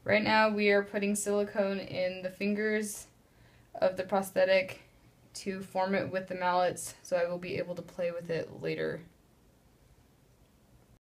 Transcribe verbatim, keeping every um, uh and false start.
Right now we are putting silicone in the fingers of the prosthetic to form it with the mallets, so I will be able to play with it later.